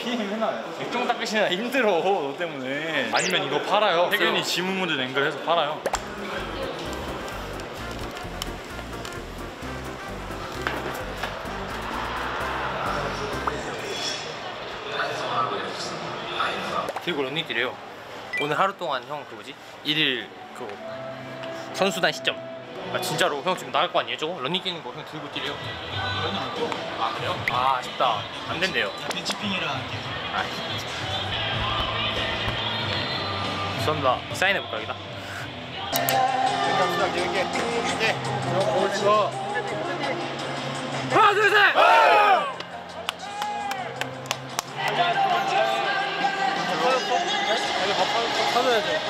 게임 해놔요. 액정 닦으시느라 힘들어 너 때문에. 아니면 이거 팔아요. 태균이 지문문제 낸 걸 해서 팔아요. 들고 런닝뛰래요. 오늘 하루 동안 형 그 뭐지? 1일 그 선수단 시점. 아 진짜로 형 지금 나갈 거 아니에요 저거? 런닝 뛰는 거 형 들고 뛰래요. 런닝 안 뛰어. 아 그래요? 아 아쉽다. 안 된대요. 벤치핑이랑 아 죄송합니다. 사인해볼까 여기다? 하나 둘 셋! 사줘야죠.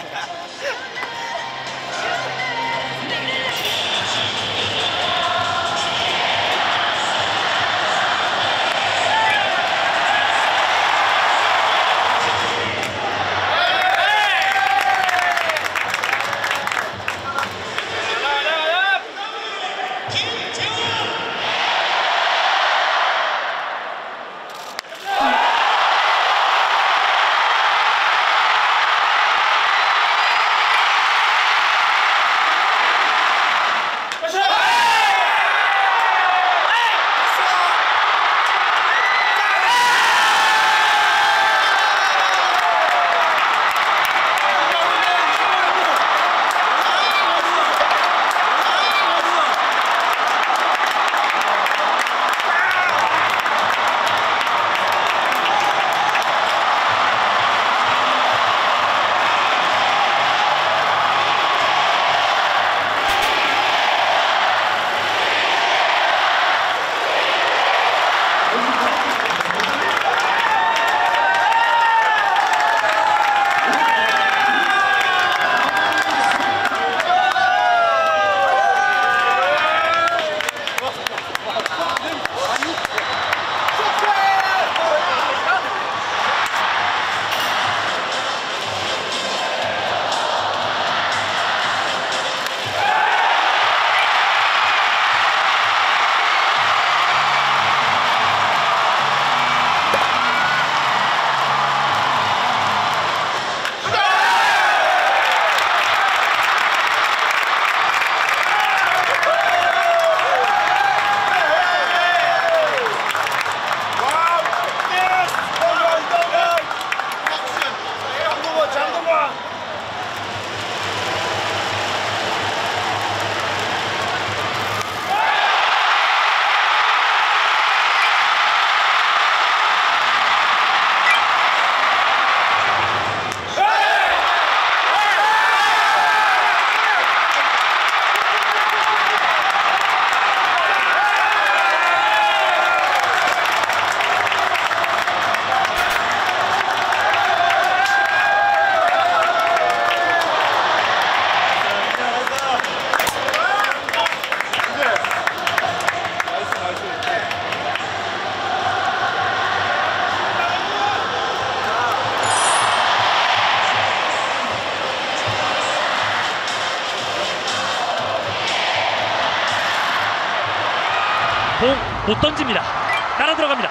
공 못 던집니다. 따라 들어갑니다.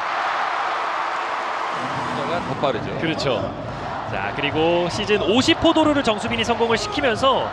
더 빠르죠. 그렇죠. 자 그리고 시즌 50호도루를 정수빈이 성공을 시키면서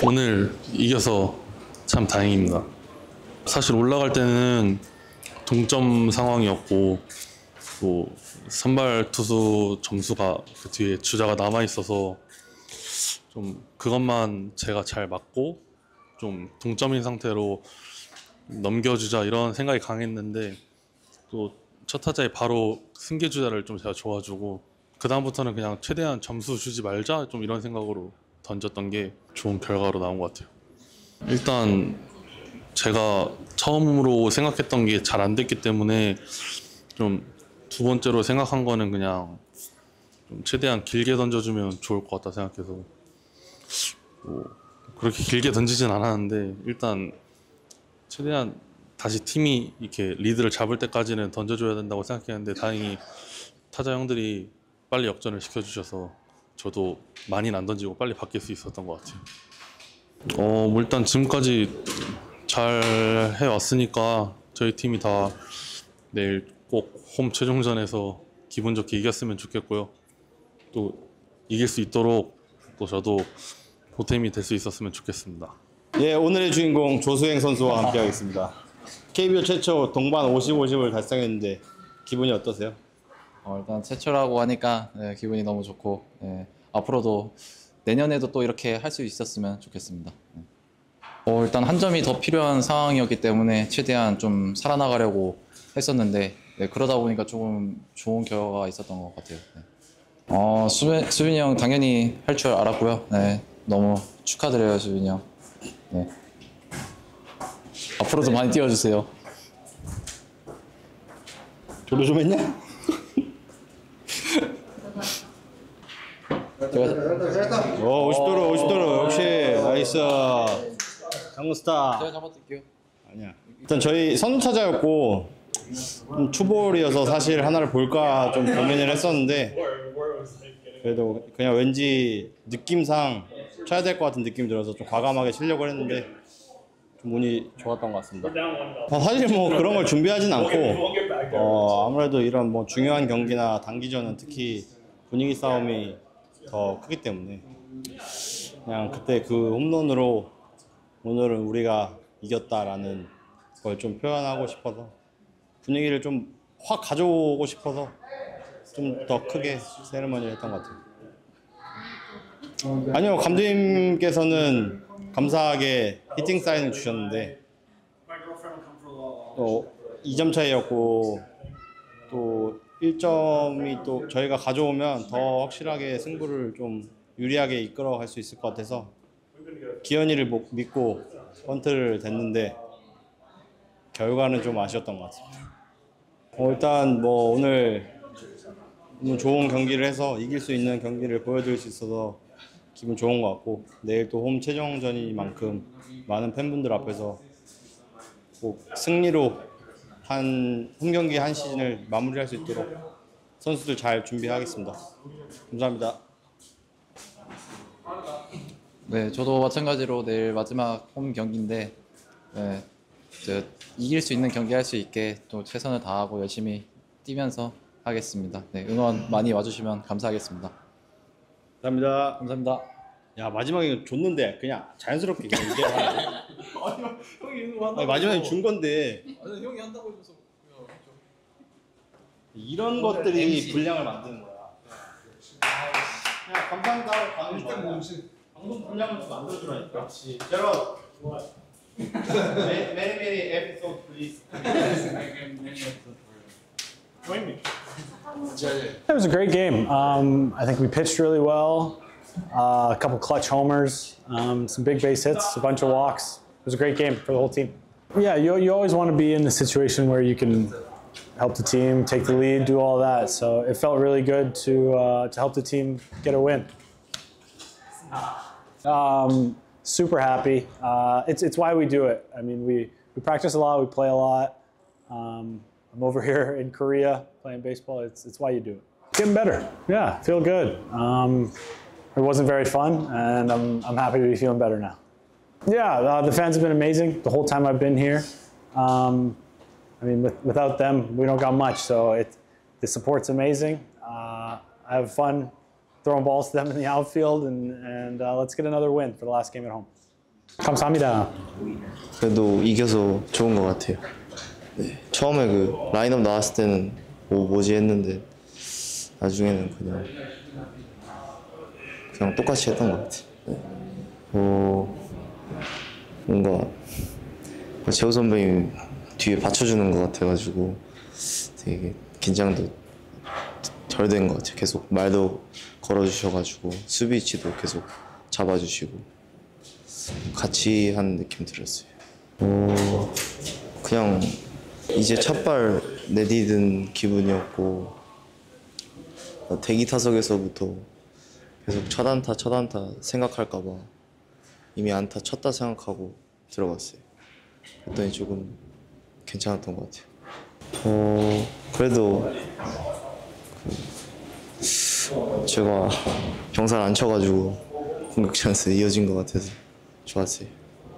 오늘 이겨서 참 다행입니다. 사실 올라갈 때는 동점 상황이었고 또 선발 투수 점수가 그 뒤에 주자가 남아 있어서 좀 그것만 제가 잘 맞고 좀 동점인 상태로 넘겨주자 이런 생각이 강했는데 또 첫 타자에 바로 승계 주자를 좀 제가 줘가지고 그 다음부터는 그냥 최대한 점수 주지 말자 좀 이런 생각으로 던졌던 게 좋은 결과로 나온 것 같아요. 일단 제가 처음으로 생각했던 게 잘 안 됐기 때문에 좀 두 번째로 생각한 거는 그냥 좀 최대한 길게 던져주면 좋을 것 같다 생각해서 뭐 그렇게 길게 던지진 않았는데 일단 최대한 다시 팀이 이렇게 리드를 잡을 때까지는 던져줘야 된다고 생각했는데 다행히 타자 형들이 빨리 역전을 시켜주셔서 저도 많이는 안 던지고 빨리 바뀔 수 있었던 것 같아요. 뭐 일단 지금까지 잘 해왔으니까 저희 팀이 다 내일 꼭 홈 최종전에서 기분 좋게 이겼으면 좋겠고요. 또 이길 수 있도록 또 저도 보탬이 될 수 있었으면 좋겠습니다. 예, 오늘의 주인공 조수행 선수와 함께하겠습니다. KBO 최초 동반 50-50을 달성했는데 기분이 어떠세요? 일단 최초라고 하니까 기분이 너무 좋고 앞으로도 내년에도 또 이렇게 할 수 있었으면 좋겠습니다. 일단 한 점이 더 필요한 상황이었기 때문에 최대한 좀 살아나가려고 했었는데 그러다 보니까 조금 좋은 결과가 있었던 것 같아요. 수빈이 형 당연히 할 줄 알았고요. 너무 축하드려요, 수빈이 형. 앞으로도 많이 뛰어주세요. 조료 좀 했냐? 50도로 50도로 역시 나이스 장군스타. 제가 잡아드릴게요. 아니야. 일단 저희 선두타자였고 투볼이어서 사실 하나를 볼까 좀 고민을 했었는데 그래도 그냥 왠지 느낌상 쳐야 될 것 같은 느낌이 들어서 좀 과감하게 치려고 했는데 좀 운이 좋았던 것 같습니다. 사실 뭐 그런 걸 준비하진 않고 아무래도 이런 뭐 중요한 경기나 단기전은 특히 분위기 싸움이 더 크기 때문에 그냥 그때 그 홈런으로 오늘은 우리가 이겼다라는 걸 좀 표현하고 싶어서 분위기를 좀 확 가져오고 싶어서 좀 더 크게 세레머니를 했던 것 같아요. 아니요, 감독님께서는 감사하게 히팅 사인을 주셨는데 또 2점 차이였고 또 1점이 또 저희가 가져오면 더 확실하게 승부를 좀 유리하게 이끌어 갈 수 있을 것 같아서 기현이를 믿고 번트를 댔는데 결과는 좀 아쉬웠던 것 같습니다. 일단 뭐 오늘 너무 좋은 경기를 해서 이길 수 있는 경기를 보여드릴 수 있어서 기분 좋은 것 같고 내일 또 홈 최종전이만큼 많은 팬분들 앞에서 꼭 승리로 홈 경기 한 시즌을 마무리할 수 있도록 선수들 잘 준비하겠습니다. 감사합니다. 네, 저도 마찬가지로 내일 마지막 홈 경기인데 이길 수 있는 경기 할 수 있게 또 최선을 다하고 열심히 뛰면서 하겠습니다. 응원 많이 와주시면 감사하겠습니다. 감사합니다. 감사합니다. 야, 마지막에 줬는데 그냥 자연스럽게 그냥 이게 아니, 마지막에 준 건데 형이 한다고 해줘서 이런 것들이 분량을 만드는 거야. 그냥 감사합니다 하고 가는 거야. 방송 분량을 좀 만들어주라니까. 제로 메리 에피소드 플리즈. It was a great game. I think we pitched really well. A couple clutch homers, some big base hits, a bunch of walks. It was a great game for the whole team. Yeah, you always want to be in the situation where you can help the team, take the lead, do all that. So it felt really good to help the team get a win. Super happy. It's why we do it. I mean, we practice a lot, we play a lot. I'm over here in Korea playing baseball. It's why you do it. Getting better. Yeah, feel good. It wasn't very fun, and I'm happy to be feeling better now. Yeah, the fans have been amazing the whole time I've been here. I mean, without them, we don't got much. So the support's amazing. I have fun throwing balls to them in the outfield, and let's get another win for the last game at home. 감사합니다. 그래도 이겨서 좋은 것 같아요. 네. 처음에 그 라인업 나왔을 때는 뭐지 했는데 나중에는 그냥 똑같이 했던 것 같아요. 네. 뭔가 재호 선배님 뒤에 받쳐주는 것 같아가지고 되게 긴장도 덜 된 것 같아요. 계속 말도 걸어주셔가지고 수비 위치도 계속 잡아주시고 같이 하는 느낌 들었어요. 그냥 이제 첫발 내디딘 기분이었고 대기 타석에서부터 계속 첫 안타 생각할까봐 이미 안타 쳤다 생각하고 들어갔어요. 그랬더니 조금 괜찮았던 것 같아요. 그래도 제가 병살 안 쳐가지고 공격 찬스 이어진 것 같아서 좋았어요.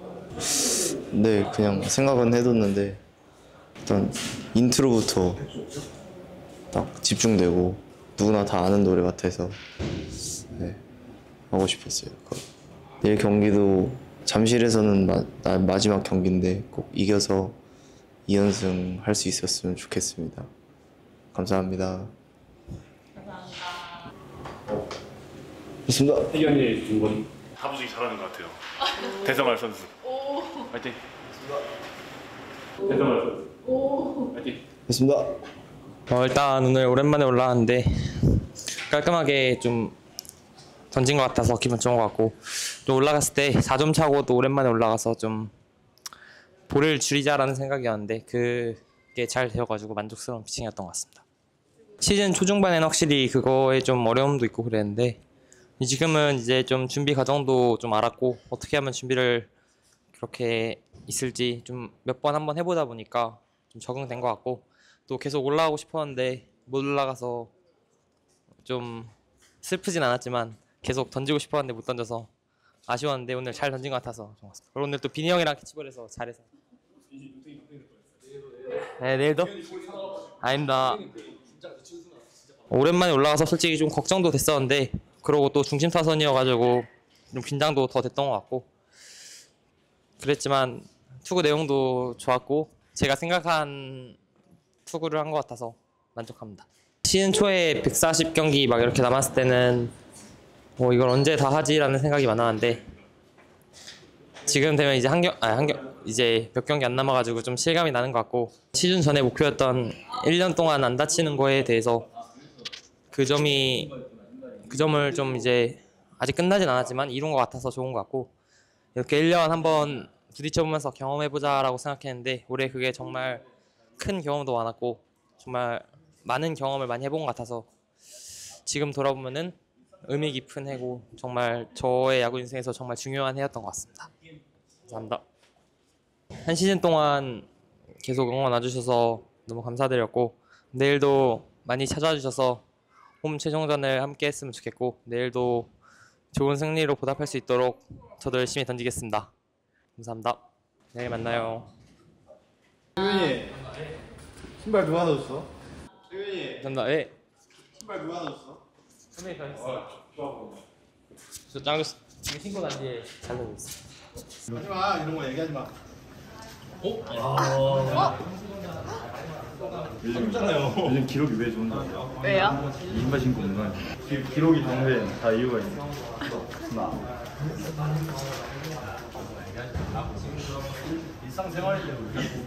네, 그냥 생각은 해뒀는데 일단 인트로부터 딱 집중되고 누구나 다 아는 노래 같아서 네, 하고 싶었어요. 내일 경기도 잠실에서는 마지막 경기인데 꼭 이겨서 2연승 할 수 있었으면 좋겠습니다. 감사합니다. 좋습니다. 태견이 두번 사부지기 잘하는 것 같아요. 대성할 선수. 화이팅. 대성할 선수. 화이팅. 좋습니다. 일단 오늘 오랜만에 올라왔는데 깔끔하게 좀 던진 것 같아서 기분 좋은 것 같고, 또 올라갔을 때 4점 차고 또 오랜만에 올라가서 좀 볼을 줄이자라는 생각이었는데 그게 잘 되어가지고 만족스러운 피칭이었던 것 같습니다. 시즌 초중반에는 확실히 그거에 좀 어려움도 있고 그랬는데 지금은 이제 좀 준비 과정도 좀 알았고 어떻게 하면 준비를 그렇게 있을지 좀 몇 번 한번 해보다 보니까 좀 적응된 것 같고, 또 계속 올라가고 싶었는데 못 올라가서 좀 슬프진 않았지만 계속 던지고 싶었는데 못 던져서 아쉬웠는데 오늘 잘 던진 것 같아서 좋았습니다. 그리고 오늘 또 비니 형이랑 캐치볼해서 잘해서. 네, 내일도? 아닙니다. 오랜만에 올라가서 솔직히 좀 걱정도 됐었는데 그러고 또 중심 타선이어가지고 좀 긴장도 더 됐던 것 같고 그랬지만 투구 내용도 좋았고 제가 생각한 투구를 한 것 같아서 만족합니다. 시즌 초에 140경기 막 이렇게 남았을 때는 뭐 이걸 언제 다 하지라는 생각이 많았는데 지금 되면 이제 이제 몇 경기 안 남아가지고 좀 실감이 나는 것 같고, 시즌 전에 목표였던 1년 동안 안 다치는 거에 대해서 그 점을 좀 이제 아직 끝나진 않았지만 이룬 것 같아서 좋은 것 같고, 이렇게 1년 한번 부딪혀보면서 경험해보자라고 생각했는데 올해 그게 정말 큰 경험도 많았고 정말 많은 경험을 많이 해본 것 같아서 지금 돌아보면은 의미 깊은 해고 정말 저의 야구 인생에서 정말 중요한 해였던 것 같습니다. 감사합니다. 한 시즌 동안 계속 응원 와주셔서 너무 감사드렸고 내일도 많이 찾아주셔서 홈 최종전을 함께 했으면 좋겠고 내일도 좋은 승리로 보답할 수 있도록 저도 열심히 던지겠습니다. 감사합니다. 내일 만나요. 태균이 신발 누가 넣었어? 태균이 감사합니다. 네. 신발 누가 넣었어? 선배님 잘했어. 저 짱구 지금 신고 난 뒤에 잘 보고 있어. 하지마, 이런 거 얘기하지 마. 요즘 기록이 왜 좋은지 알아요? 왜요? 이 신발 신고 온 거야. 기록이 좋은데 다 이유가 있어. 일상생활 때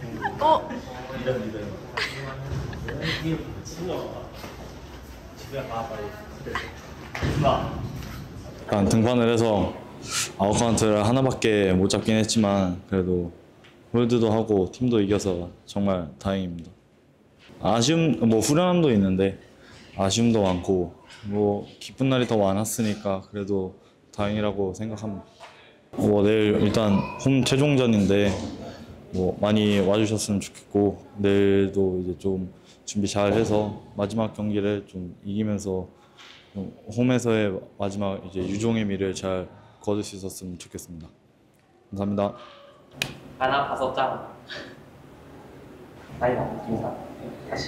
일단 등판을 해서 아웃카운트를 하나밖에 못 잡긴 했지만 그래도 홀드도 하고 팀도 이겨서 정말 다행입니다. 뭐 후련함도 있는데 아쉬움도 많고 뭐 기쁜 날이 더 많았으니까 그래도 다행이라고 생각합니다. 내일 일단 홈 최종전인데 뭐 많이 와주셨으면 좋겠고 내일도 이제 좀 준비 잘 해서 마지막 경기를 좀 이기면서 좀 홈에서의 마지막 이제 유종의 미를 잘 거둘 수 있었으면 좋겠습니다. 감사합니다. 하나 5장. 나이 나 중사. 다시.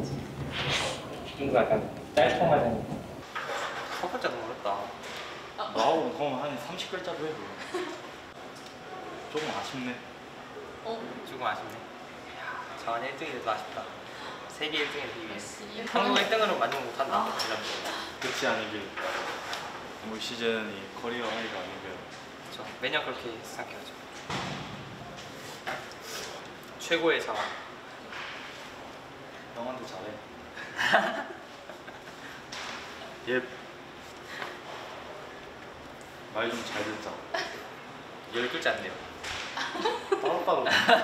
중사 약간 짤통하는. 첫 번째 너무 어렵다. 나하고 그럼 한 30글자도 해도 조금 아쉽네. 조금 아쉽네. 야, 저한 1등이 돼도 아쉽다. 세계 1등에 되기 위해서 한국 1등으로 만족 못한다. 끝이 아니길 올 시즌이 커리어 하이가 아니길. 그렇죠. 매년 그렇게 생각해야죠. 최고의 상황. 형한테 잘해. 얘 말 좀 잘 듣자. 10글자 안 돼요. 따로따로.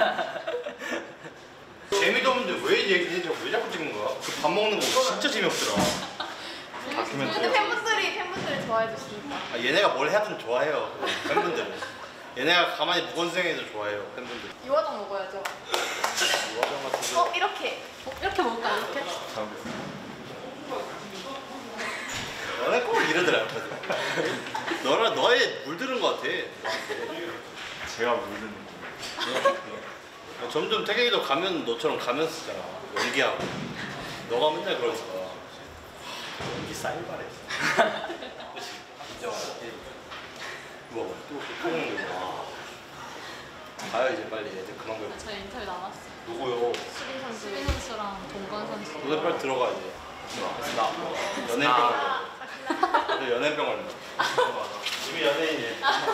재미도 없는데 왜 얘기해? 왜 자꾸 찍는 거야? 그 밥 먹는 거 진짜 재미없더라. 근데 팬분들이 좋아해 주시니까. 아, 얘네가 뭘 하든 좋아해요. 팬분들은. 얘네가 가만히 무건수행해도 좋아해요. 팬분들. 이화정 먹어야죠. 유화정 같은 거. 이렇게 먹을까? 이렇게? 너네 꼭 이러더라. 너에 물드는 것 같아. 제가 물든 느낌. 점점 태경이도 가면 너처럼 가면 쓰잖아. 연기하고. 너가 맨날 그러니까. 연기 쌓일바래. 그치? 진짜. 우와, 또 하는 거야. 가요 이제 빨리 애들 그만 배워. 저희 인터뷰 남았어요. 누구요? 수빈 선수랑 동건 선수. 너네 빨리 들어가 이제. 연예인병 걸려. 너 연예인병 걸려. 집이 연예인이야.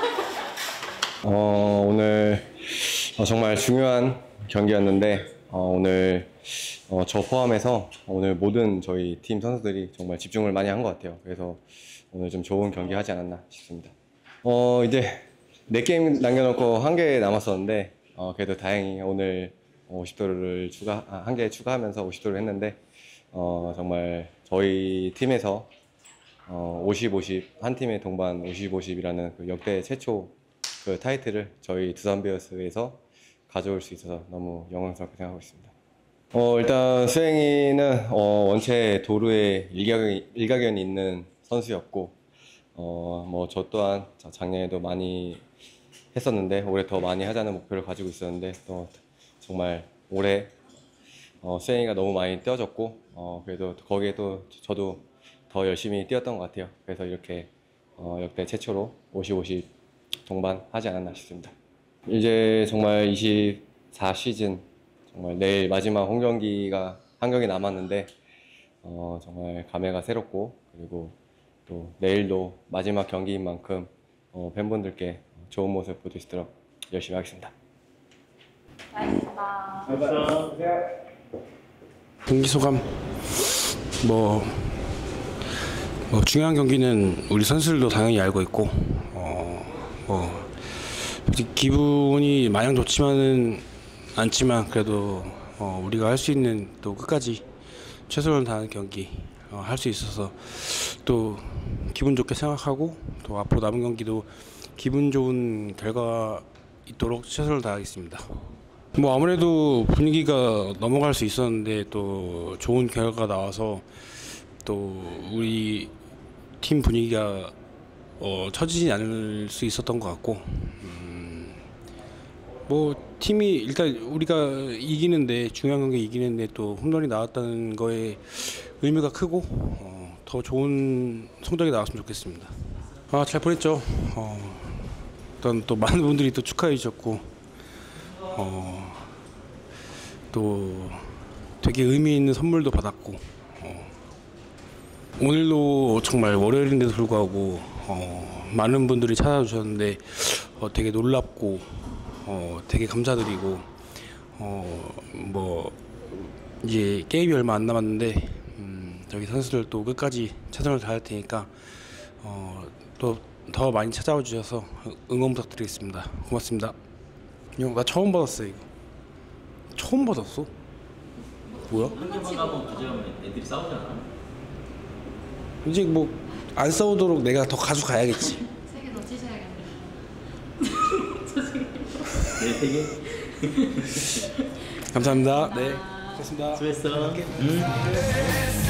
오늘 정말 중요한 경기였는데 오늘 저 포함해서 오늘 모든 저희 팀 선수들이 정말 집중을 많이 한 것 같아요. 그래서 오늘 좀 좋은 경기 하지 않았나 싶습니다. 이제 4게임 남겨놓고 1개 남았었는데 그래도 다행히 오늘 50도를 한 개 추가하면서 50도를 했는데 정말 저희 팀에서 50-50 한 팀의 동반 50-50이라는 그 역대 최초 그 타이틀을 저희 두산 베어스에서 가져올 수 있어서 너무 영광스럽게 생각하고 있습니다. 일단 수행이는 원체 도루에 일가견이 있는 선수였고 뭐 저 또한 작년에도 많이 했었는데 올해 더 많이 하자는 목표를 가지고 있었는데 또 정말 올해 수행이가 너무 많이 뛰어졌고 그래도 거기에 또 저도 더 열심히 뛰었던 것 같아요. 그래서 이렇게 역대 최초로 50-50 동반 하지 않았나 싶습니다. 이제 정말 24시즌 정말 내일 마지막 홈 경기가 한 경기 남았는데 정말 감회가 새롭고 그리고 또 내일도 마지막 경기인 만큼 팬분들께 좋은 모습 보여줄 수 있도록 열심히 하겠습니다. 경기 소감 뭐 중요한 경기는 우리 선수들도 당연히 알고 있고 기분이 마냥 좋지만은 않지만 그래도 우리가 할 수 있는 또 끝까지 최선을 다하는 경기 할 수 있어서 또 기분 좋게 생각하고 또 앞으로 남은 경기도 기분 좋은 결과 있도록 최선을 다하겠습니다. 뭐 아무래도 분위기가 넘어갈 수 있었는데 또 좋은 결과가 나와서 또 우리 팀 분위기가 처지지 않을 수 있었던 것 같고 뭐 팀이 일단 우리가 이기는데 중요한 경기 이기는데 또 홈런이 나왔다는 거에 의미가 크고 더 좋은 성적이 나왔으면 좋겠습니다. 잘 보냈죠. 일단 또 많은 분들이 또 축하해 주셨고 또 되게 의미 있는 선물도 받았고 오늘도 정말 월요일인데도 불구하고 많은 분들이 찾아주셨는데 되게 놀랍고 되게 감사드리고 뭐 이제 게임이 얼마 안 남았는데 저기 선수들 또 끝까지 최선을 다할 테니까 또 더 많이 찾아와 주셔서 응원 부탁드리겠습니다. 고맙습니다. 형, 나 처음 받았어 이거. 처음 받았어? 뭐야? 한 개만 가면 가져가면 애들이 싸우지 않아? 이제 뭐 안 싸우도록 내가 더 가져가야겠지. 3개 더 치셔야겠네. 감사합니다. 네, 고맙습니다. 수고했어.